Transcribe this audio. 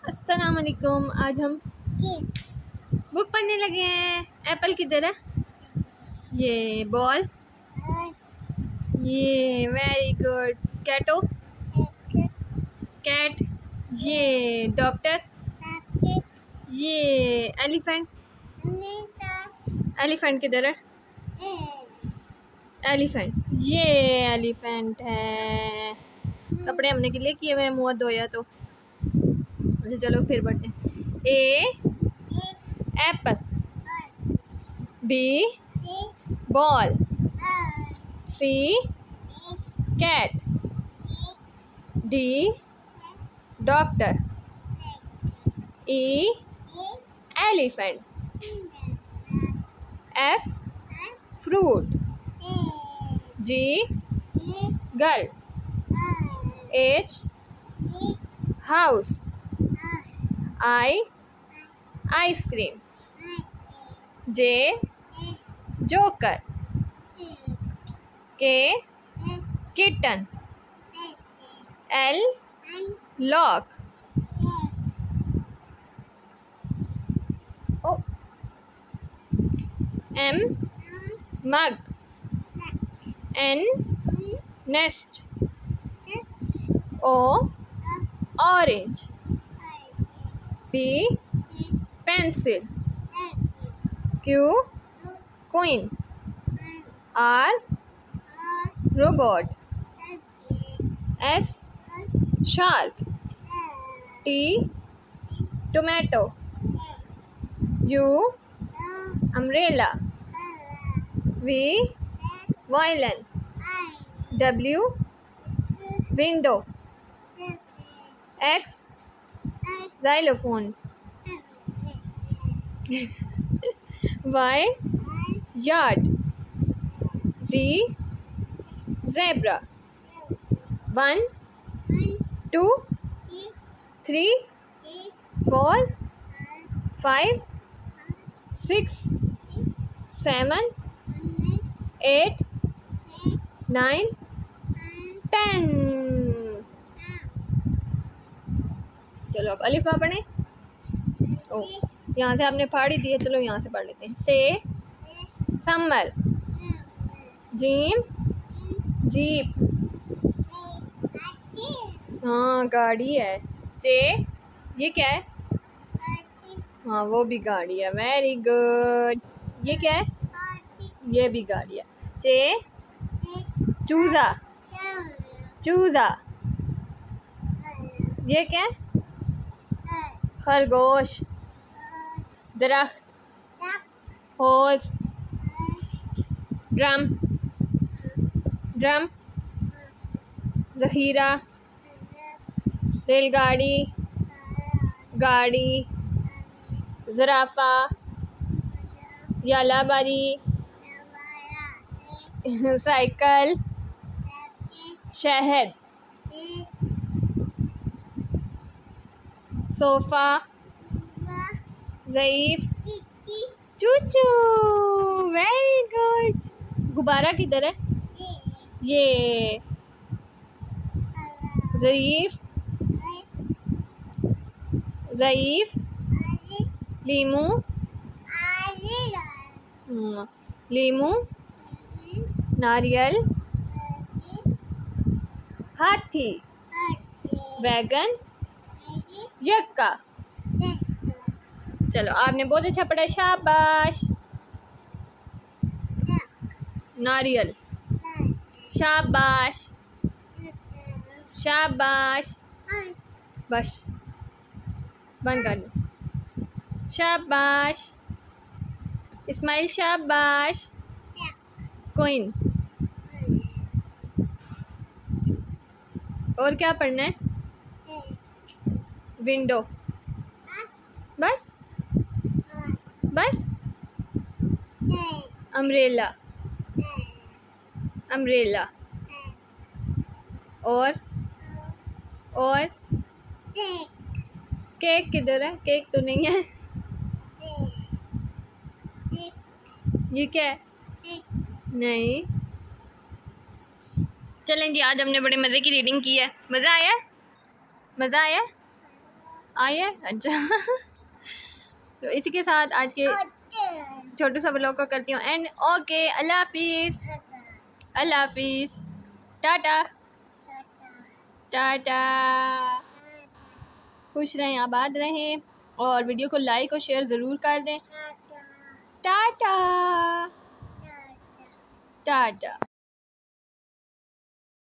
अस्सलाम वालेकुम। आज हम बुक पढ़ने लगे हैं। एप्पल किधर है? ये बॉल, ये वेरी गुड। कैटो, कैट। ये डॉक्टर, ये एलिफेंट। एलिफेंट किधर है? एलिफेंट, ये एलिफेंट है। कपड़े हमने गिले किए हुए, मुँह धोया तो। अच्छा चलो फिर बढ़ते हैं। A apple, B ball, C cat, D doctor, E elephant, F fruit, G girl, H house, I ice cream, J joker, K kitten, L lock, O M mug, N nest, O orange, P pencil, Q queen, R robot, S shark, T tomato, U umbrella, V violin, W window, X xylophone, Y yard, Z zebra, 1 2 3 4 5 6 7 8 9 10। चलो अब अलिफ बा पढ़ें। ओ यहाँ से आपने पढ़ ही दिए, चलो यहाँ से पढ़ लेते हैं। से समर, जीम जीप, हाँ गाड़ी है। चे ये क्या है? हाँ वो भी गाड़ी है, वेरी गुड। ये क्या है? ये भी गाड़ी है। चे चूजा, चूजा। ये क्या है? खरगोश, दरख्त, होज, ड्रम, ड्रम, ज़ख़ीरा, रेलगाड़ी, गाड़ी, ज़राफ़ा, यालाबारी, साइकिल, शहद, सोफ़ा, ज़ईफ़, चूचू, वेरी गुड। गुब्बारा किधर है? ये ज़रीफ़, ज़ईफ़, लीमू, लीमू, नारियल, हाथी, वैगन, यक्का। चलो आपने बहुत अच्छा पढ़ा, शाबाश। नारियल, शाबाश शाबाश। बस बंद कर दो। शाबाश इस्माइल, शाबाश। कोइन। और क्या पढ़ना है? विंडो। बस बस। Umbrella, umbrella. और केक किधर है? केक तो नहीं है। ये क्या है? नहीं। चलें जी, आज हमने बड़े मज़े की रीडिंग की है। मज़ा आया? मज़ा आया? आई है, अच्छा। तो इसी के साथ आज के छोटे सा व्लॉग को करती हूँ एंड। ओके, अल्लाह हाफिज़, अल्लाह हाफिज़, टाटा टाटा। खुश रहें, आबाद रहें और वीडियो को लाइक और शेयर ज़रूर कर दें। टाटा टाटा।